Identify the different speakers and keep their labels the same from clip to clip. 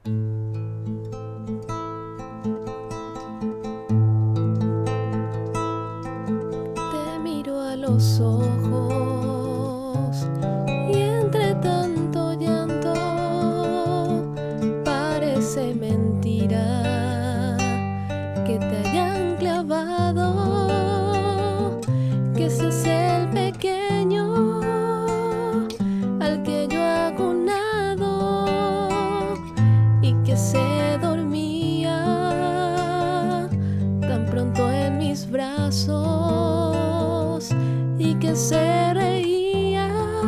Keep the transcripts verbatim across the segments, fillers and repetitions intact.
Speaker 1: Te miro a los ojos y entre tanto llanto parece mentira que te hayan clavado, que ese es el pequeño al que yo he acunado y que se dormía tan pronto en mis brazos y que se reía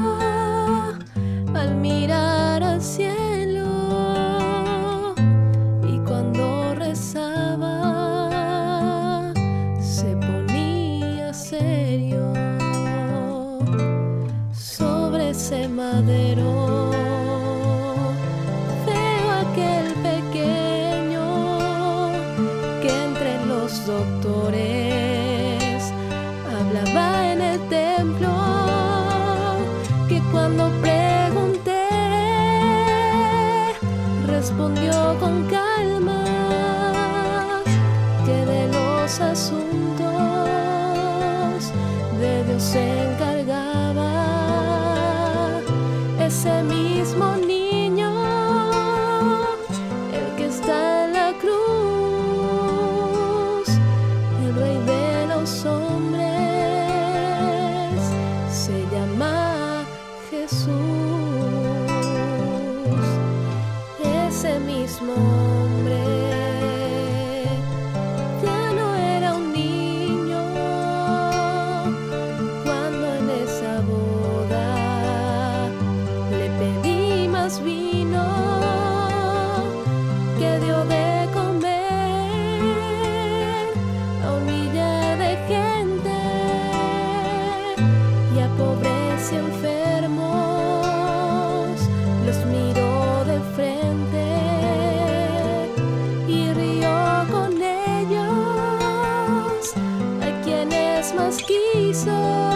Speaker 1: al mirar al cielo, y cuando rezaba se ponía serio. Sobre ese madero veo aquel pequeño que entre los doctores hablaba en el templo, que cuando pregunté respondió con calma que de los asuntos de Dios se encargaba. Ese mismo niño, el que está en la cruz, el Rey de los hombres, se llama Jesús. Ese mismo hombre ya no era un niño cuando en esa boda le pedí más vino, que dio de comer a un millar de gente y a pobres y enfermos los miró de frente y rió con ellos a quienes más quiso,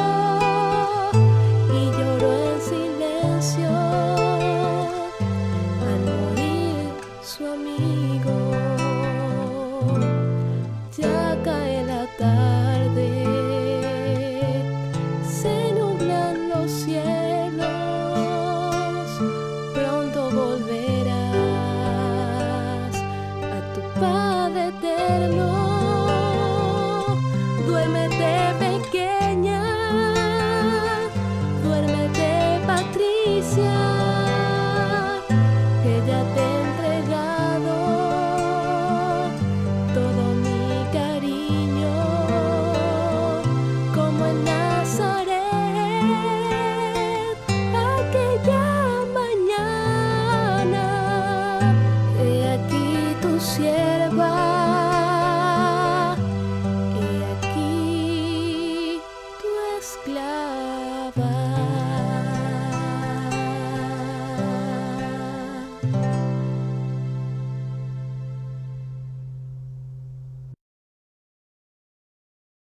Speaker 1: y lloró en silencio al morir su amigo.